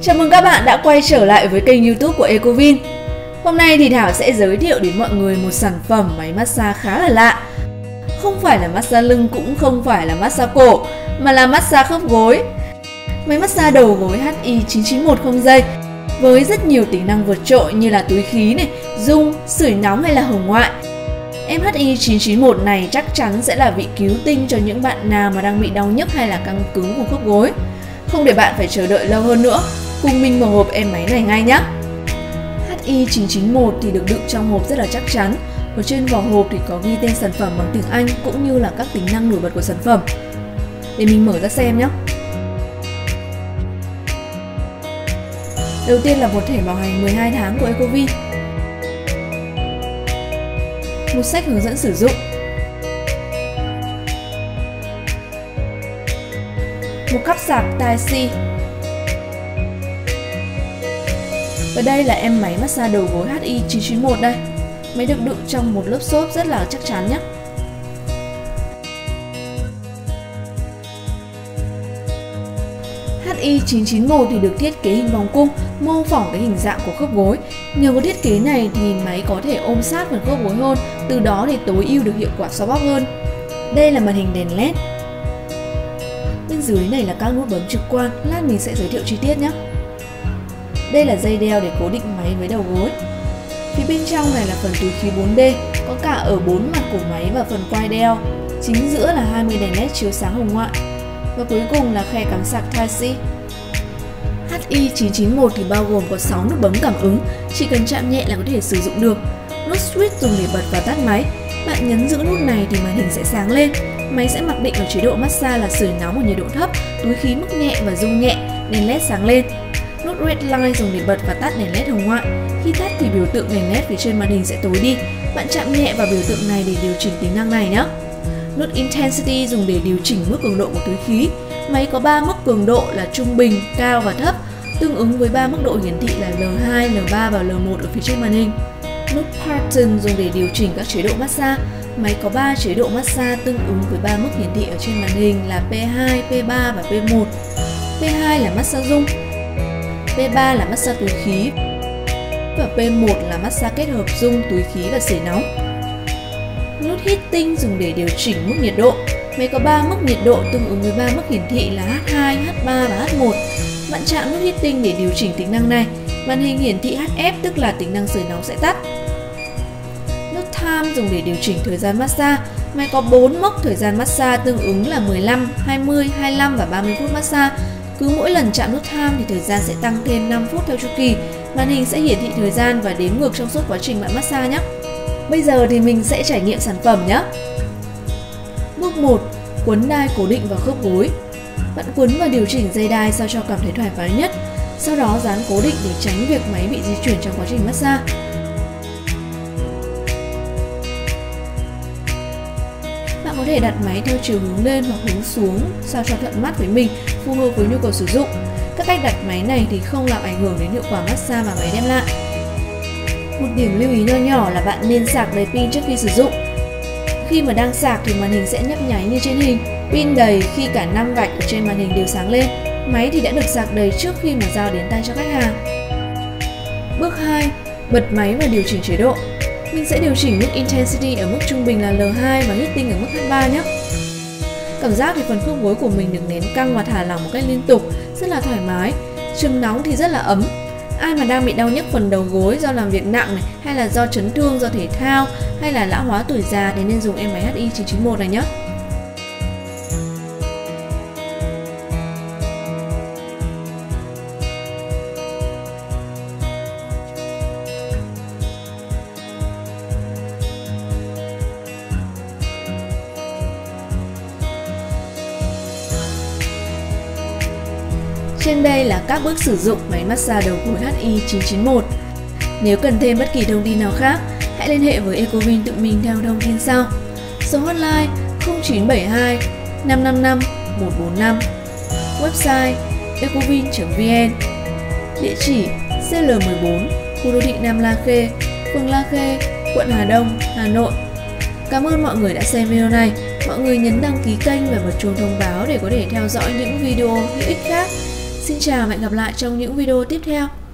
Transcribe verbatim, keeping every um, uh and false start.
Chào mừng các bạn đã quay trở lại với kênh YouTube của Ecovin. Hôm nay thì Thảo sẽ giới thiệu đến mọi người một sản phẩm máy massage khá là lạ. Không phải là massage lưng, cũng không phải là massage cổ, mà là massage khớp gối. Máy massage đầu gối H I chín chín một không dây với rất nhiều tính năng vượt trội như là túi khí này, rung, sưởi nóng hay là hồng ngoại. Em H I chín chín một này chắc chắn sẽ là vị cứu tinh cho những bạn nào mà đang bị đau nhức hay là căng cứng của khớp gối. Không để bạn phải chờ đợi lâu hơn nữa, cùng mình mở hộp em máy này ngay nhé. H I chín chín một thì được đựng trong hộp rất là chắc chắn. Ở trên vỏ hộp thì có ghi tên sản phẩm bằng tiếng Anh cũng như là các tính năng nổi bật của sản phẩm. Để mình mở ra xem nhé. Đầu tiên là một thẻ bảo hành mười hai tháng của Ecovin, một sách hướng dẫn sử dụng, một cáp sạc Type-C. Và đây là em máy massage đầu gối H I chín chín một đây. Máy được đựng trong một lớp xốp rất là chắc chắn nhé. H I chín chín một thì được thiết kế hình vòng cung, mô phỏng cái hình dạng của khớp gối. Nhờ có thiết kế này thì máy có thể ôm sát phần khớp gối hơn, từ đó thì tối ưu được hiệu quả xoa bóp hơn. Đây là màn hình đèn led. Bên dưới này là các nút bấm trực quan, lát mình sẽ giới thiệu chi tiết nhé. Đây là dây đeo để cố định máy với đầu gối. Phía bên trong này là phần túi khí bốn D, có cả ở bốn mặt của máy và phần quai đeo. Chính giữa là hai mươi đèn led chiếu sáng hồng ngoại. Và cuối cùng là khe cắm sạc Type-C. H I chín chín một thì bao gồm có sáu nút bấm cảm ứng, chỉ cần chạm nhẹ là có thể sử dụng được. Nút switch dùng để bật và tắt máy. Bạn nhấn giữ nút này thì màn hình sẽ sáng lên. Máy sẽ mặc định ở chế độ massage là sưởi nóng ở nhiệt độ thấp, túi khí mức nhẹ và rung nhẹ, đèn led sáng lên. Nút red light dùng để bật và tắt đèn led hồng ngoại. Khi tắt thì biểu tượng đèn led phía trên màn hình sẽ tối đi. Bạn chạm nhẹ vào biểu tượng này để điều chỉnh tính năng này nhé. Nút intensity dùng để điều chỉnh mức cường độ của túi khí. Máy có ba mức cường độ là trung bình, cao và thấp, tương ứng với ba mức độ hiển thị là L hai, L ba và L một ở phía trên màn hình. Nút pattern dùng để điều chỉnh các chế độ massage. Máy có ba chế độ massage tương ứng với ba mức hiển thị ở trên màn hình là P hai, P ba và P một. P hai là massage rung, P ba là massage túi khí và P một là massage kết hợp rung, túi khí và sưởi nóng. Nút heating dùng để điều chỉnh mức nhiệt độ. Máy có ba mức nhiệt độ tương ứng với ba mức hiển thị là H hai, H ba và H một. Bạn chạm nút heating để điều chỉnh tính năng này. Màn hình hiển thị H F tức là tính năng sưởi nóng sẽ tắt. Nút time dùng để điều chỉnh thời gian massage. Máy có bốn mốc thời gian massage tương ứng là mười lăm, hai mươi, hai mươi lăm và ba mươi phút massage. Cứ mỗi lần chạm nút time thì thời gian sẽ tăng thêm năm phút theo chu kỳ. Màn hình sẽ hiển thị thời gian và đếm ngược trong suốt quá trình bạn massage nhé. Bây giờ thì mình sẽ trải nghiệm sản phẩm nhé. Bước một. Quấn đai cố định vào khớp gối. Bạn quấn và điều chỉnh dây đai sao cho cảm thấy thoải mái nhất. Sau đó dán cố định để tránh việc máy bị di chuyển trong quá trình massage. Bạn có thể đặt máy theo chiều hướng lên hoặc hướng xuống sao cho thuận mắt với mình, phù hợp với nhu cầu sử dụng. Các cách đặt máy này thì không làm ảnh hưởng đến hiệu quả massage mà máy đem lại. Một điểm lưu ý nho nhỏ là bạn nên sạc đầy pin trước khi sử dụng. Khi mà đang sạc thì màn hình sẽ nhấp nháy như trên hình. Pin đầy khi cả năm gạch ở trên màn hình đều sáng lên. Máy thì đã được sạc đầy trước khi mà giao đến tay cho khách hàng. Bước hai. Bật máy và điều chỉnh chế độ. Mình sẽ điều chỉnh mức intensity ở mức trung bình là L hai và heating ở mức H ba nhé. Cảm giác thì phần khớp gối của mình được nén căng và thả lỏng một cách liên tục, rất là thoải mái. Chừng nóng thì rất là ấm. Ai mà đang bị đau nhức phần đầu gối do làm việc nặng này, hay là do chấn thương do thể thao, hay là lão hóa tuổi già thì nên dùng em máy H I chín chín một này nhé. Trên đây là các bước sử dụng máy massage đầu gối H I chín chín một. Nếu cần thêm bất kỳ thông tin nào khác, hãy liên hệ với Ecovin tự mình theo thông tin sau. Số hotline không chín bảy hai, năm năm năm, một bốn năm, website ecovin chấm vn, địa chỉ C L mười bốn, khu đô thị Nam La Khê, phường La Khê, quận Hà Đông, Hà Nội. Cảm ơn mọi người đã xem video này. Mọi người nhấn đăng ký kênh và bật chuông thông báo để có thể theo dõi những video hữu ích khác. Xin chào và hẹn gặp lại trong những video tiếp theo.